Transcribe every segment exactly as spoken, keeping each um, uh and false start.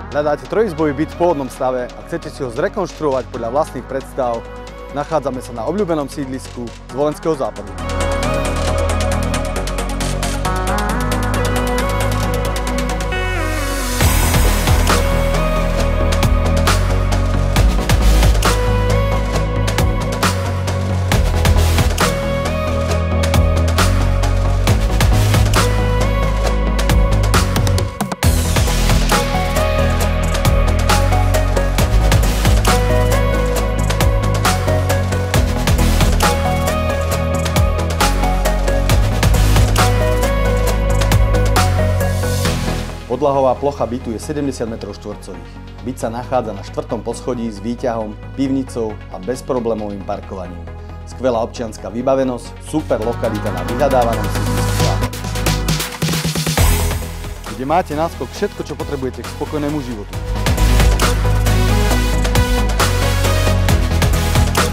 Hľadáte trojizbový byt v pôvodnom stave a chcete si ho zrekonštruovať podľa vlastných predstav? Nachádzame sa na obľúbenom sídlisku z Volenského západu. Podlahová plocha bytu je sedemdesiat metrov štvorcových. Byt sa nachádza na štvrtom poschodí s výťahom, pivnicou a bezproblémovým parkovaním. Skvelá občianska vybavenosť, super lokalita na vyhľadávanom sídlisku, kde máte náskok všetko, čo potrebujete k spokojnému životu.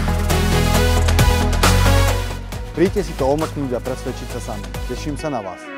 Príďte si to omrknúť a presvedčiť sa sami. Teším sa na vás.